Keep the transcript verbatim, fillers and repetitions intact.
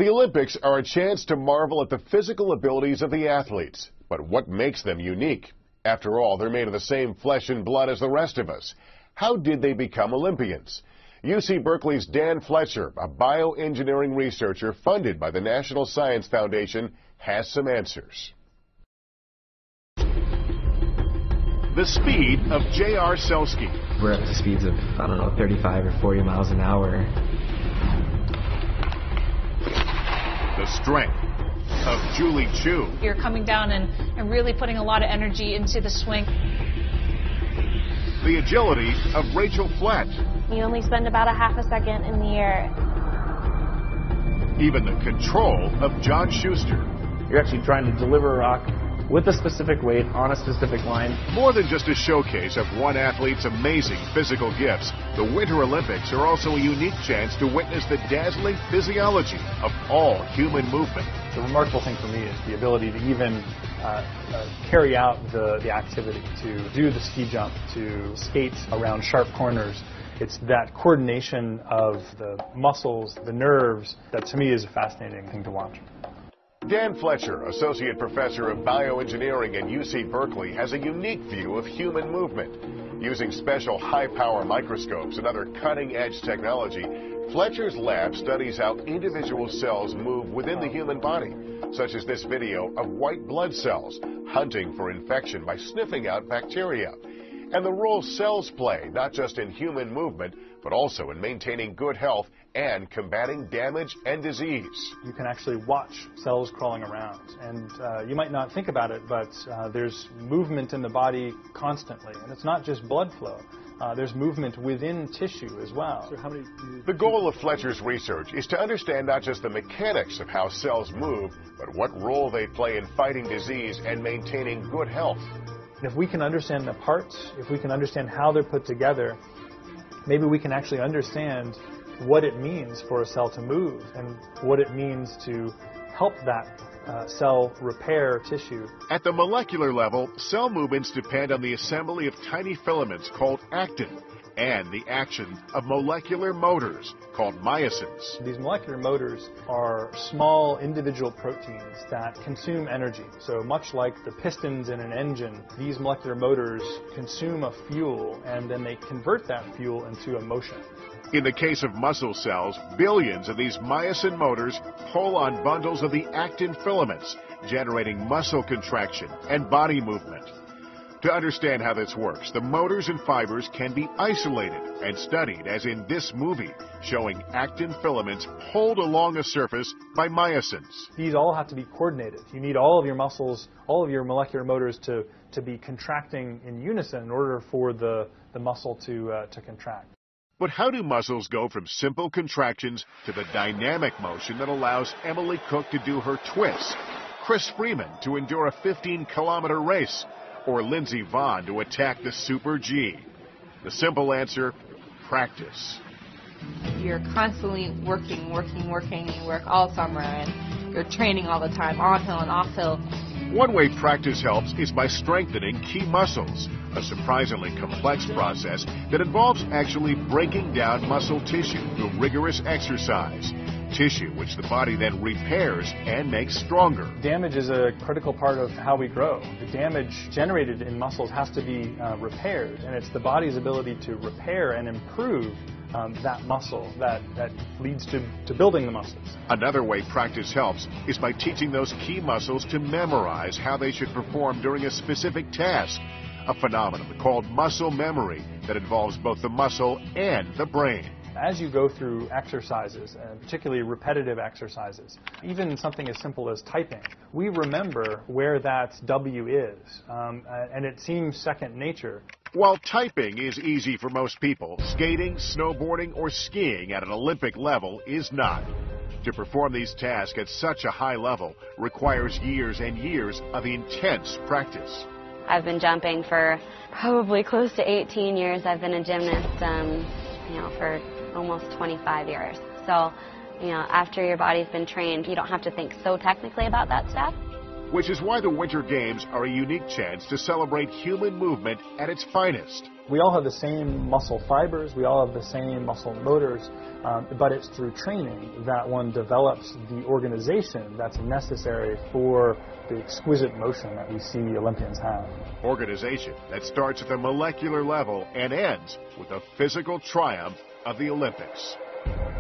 The Olympics are a chance to marvel at the physical abilities of the athletes. But what makes them unique? After all, they're made of the same flesh and blood as the rest of us. How did they become Olympians? U C Berkeley's Dan Fletcher, a bioengineering researcher funded by the National Science Foundation, has some answers. The speed of J R Selski. We're up to speeds of, I don't know, thirty-five or forty miles an hour. The strength of Julie Chu. You're coming down and, and really putting a lot of energy into the swing. The agility of Rachel Flett. You only spend about a half a second in the air. Even the control of John Schuster. You're actually trying to deliver a rock with a specific weight on a specific line. More than just a showcase of one athlete's amazing physical gifts, the Winter Olympics are also a unique chance to witness the dazzling physiology of all human movement. The remarkable thing for me is the ability to even uh, uh, carry out the, the activity, to do the ski jump, to skate around sharp corners. It's that coordination of the muscles, the nerves, that to me is a fascinating thing to watch. Dan Fletcher, Associate Professor of Bioengineering at U C Berkeley, has a unique view of human movement. Using special high-power microscopes and other cutting-edge technology, Fletcher's lab studies how individual cells move within the human body, such as this video of white blood cells hunting for infection by sniffing out bacteria, and the role cells play not just in human movement, but also in maintaining good health and combating damage and disease. You can actually watch cells crawling around, and uh, you might not think about it, but uh, there's movement in the body constantly, and it's not just blood flow. Uh, there's movement within tissue as well. So how many... The goal of Fletcher's research is to understand not just the mechanics of how cells move, but what role they play in fighting disease and maintaining good health. If we can understand the parts, if we can understand how they're put together, maybe we can actually understand what it means for a cell to move and what it means to help that uh, cell repair tissue. At the molecular level, cell movements depend on the assembly of tiny filaments called actin and the action of molecular motors called myosins. These molecular motors are small individual proteins that consume energy. So much like the pistons in an engine, these molecular motors consume a fuel and then they convert that fuel into a motion. In the case of muscle cells, billions of these myosin motors pull on bundles of the actin filaments, generating muscle contraction and body movement. To understand how this works, the motors and fibers can be isolated and studied, as in this movie, showing actin filaments pulled along a surface by myosins. These all have to be coordinated. You need all of your muscles, all of your molecular motors to, to be contracting in unison in order for the, the muscle to, uh, to contract. But how do muscles go from simple contractions to the dynamic motion that allows Emily Cook to do her twists, Chris Freeman to endure a fifteen kilometer race, or Lindsey Vonn to attack the Super G? The simple answer, practice. You're constantly working, working, working. You work all summer and you're training all the time, on hill and off hill. One way practice helps is by strengthening key muscles, a surprisingly complex process that involves actually breaking down muscle tissue through rigorous exercise. Tissue which the body then repairs and makes stronger. Damage is a critical part of how we grow. The damage generated in muscles has to be uh, repaired, and it's the body's ability to repair and improve um, that muscle that, that leads to, to building the muscles. Another way practice helps is by teaching those key muscles to memorize how they should perform during a specific task, a phenomenon called muscle memory that involves both the muscle and the brain. As you go through exercises, and particularly repetitive exercises, even something as simple as typing, we remember where that W is, um, and it seems second nature. While typing is easy for most people, skating, snowboarding, or skiing at an Olympic level is not. To perform these tasks at such a high level requires years and years of intense practice. I've been jumping for probably close to eighteen years. I've been a gymnast, um, you know, for almost twenty-five years. So, you know, after your body's been trained, you don't have to think so technically about that stuff. which is why the Winter Games are a unique chance to celebrate human movement at its finest. We all have the same muscle fibers, we all have the same muscle motors, um, but it's through training that one develops the organization that's necessary for the exquisite motion that we see Olympians have. Organization that starts at the molecular level and ends with the physical triumph of the Olympics.